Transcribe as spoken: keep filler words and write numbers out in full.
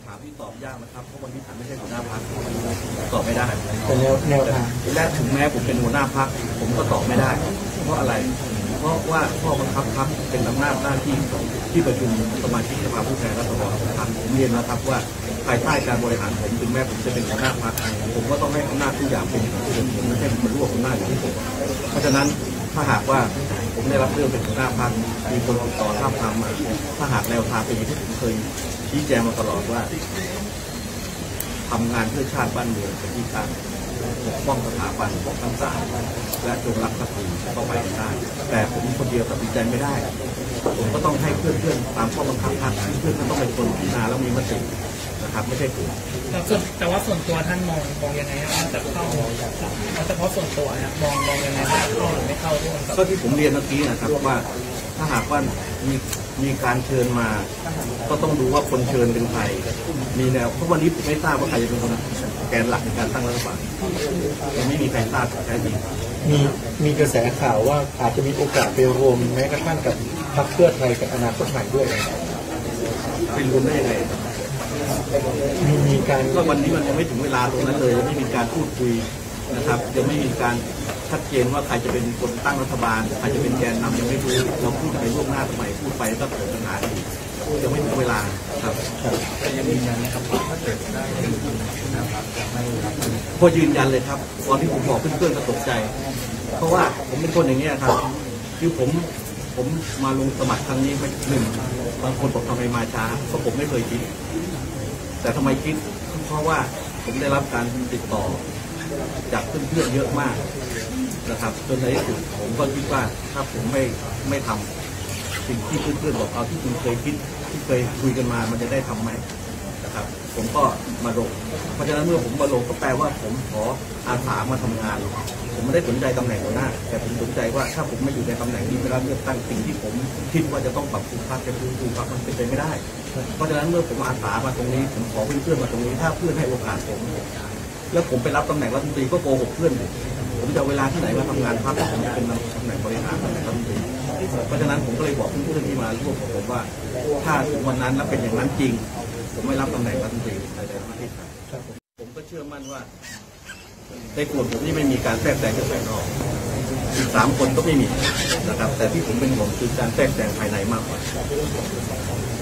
ถามที่ตอบยากนะครับเพราะวันนี้ผมไม่ใช่หัวหน้าพรรคตอบไม่ได้แต่แนวแนวทางและถึงแม้ผมเป็นหัวหน้าพรรคผมก็ตอบไม่ได้เพราะอะไรเพราะว่าข้อบังคับพรรคเป็นอำนาจหน้าที่ของที่ประชุมสมาชิกสภาผู้แทนราษฎรของพรรคผมเรียนนะครับว่าภายใต้การบริหารผมถึงแม้ผมจะเป็นหัวหน้าพรรคผมก็ต้องให้อำนาจทุกอย่างเป็นของผมผมไม่ใช่เป็นรวบอำนาจอย่างที่ผมเพราะฉะนั้นถ้าหากว่าผมได้รับเรื่องเป็นหัวหน้าพรรคมีคนติดต่อท้าบทามมาถ้าหากแนวทางเป็นอย่างที่ผมเคยชี้แจงมาตลอดว่าทำงานเพื่อชาติบ้านเมืองเป็นที่ตั้งปกป้องสถาบันปกป้องศาลและจงรักภักดีก็ไปได้แต่ผมคนเดียวตัดสินใจไม่ได้ผมก็ต้องให้เพื่อนๆตามข้อบังคับพรรคเพื่อนๆก็ต้องเป็นคนพิจารณาแล้วมีมตินะครับไม่ใช่ผมแต่ว่าส่วนตัวท่านมองมองยังไงว่าจะเข้าเฉพาะส่วนตัวเนี่ยมองมองยังไงว่าเข้าหรือไม่เข้าด้วยก็ที่ผมเรียนเมื่อกี้นะครับว่าถ้าหากว่ามีมีการเชิญมาก็ต้องดูว่าคนเชิญเป็นใครมีแนวเพราะวันนี้ผมไม่ทราบว่าใครจะเป็นคนแกนหลักในการตั้งรัฐบาลยังไม่มีใครทราบแท้จริงมีมีกระแสข่าวว่าอาจจะมีโอกาสไปรวมแม้กระทั่งกับพรรคเพื่อไทยกับอนาคตใหม่ด้วยไปรวมได้ยังไงมีมีการก็วันนี้มันยังไม่ถึงเวลาตรงนั้นเลยยังไม่มีการพูดคุยนะครับยังไม่มีการชัดเจนว่าใครจะเป็นคนตั้งรัฐบาลใครจะเป็นแกนนำยังไม่รู้เราพูดไปล่วงหน้าทำไมพูดไปก็เกิดปัญหาอีกยังไม่ถึงเวลาครับแต่ยังยืนยันนะครับว่าถ้าเกิดได้นะครับจะไม่รับพอยืนยันเลยครับตอนที่ผมบอกเพื่อนๆก็ตกใจเพราะว่าผมเป็นคนอย่างนี้ครับคือผมผมมาลงสมัครครั้งนี้ไม่หนึ่งบางคนบอกทำไมมาช้าเพราะผมไม่เคยคิดแต่ทำไมคิดเพราะว่าผมได้รับการติดต่อจากเพื่อนๆเยอะมากนะครับจนในที่สุดผมก็คิดว่าถ้าผมไม่ไม่ทำสิ่งที่เพื่อนๆบอกเอาที่คุณเคยคิดที่เคยคุยกันมามันจะได้ทำไหมนะครับผมก็มาลงเพราะฉะนั้นเมื่อผมมาลงก็แปลว่าผมขออาสามาทำงานผมไม่ได้สนใจตำแหน่งหัวหน้าแต่ผมสนใจว่าถ้าผมไม่อยู่ในตำแหน่งนี้เวลาเลือกตั้งสิ่งที่ผมคิดว่าจะต้องปรับปรุงพรรคจะปรับปรุงพรรคมันเป็นไปไม่ได้เพราะฉะนั้นเมื่อผมอาสามาตรงนี้ผมขอเพื่อนๆมาตรงนี้ถ้าเพื่อนให้โอกาสผมแล้วผมไปรับตำแหน่งรัฐมนตรีก็โกหกเพื่อนผมจะเวลาที่ไหนมาทำงานพรรคผมจะเป็นตำแหน่งบริหารตำแหน่งรัฐมนตรีเพราะฉะนั้นผมก็เลยบอกเพื่อนๆที่มาร่วมกับผมว่าถ้าถึงวันนั้นแล้วเป็นอย่างนั้นจริงผมไม่รับตำแหน่งรัฐมนตรีในประเทศไทยผมก็เชื่อมั่นว่าในกลุ่มผมนี่ไม่มีการแทรกแซงจากภายนอกอีกสามคนก็ไม่มีนะครับแต่ที่ผมเป็นห่วงคือการแทรกแซงภายในมากกว่า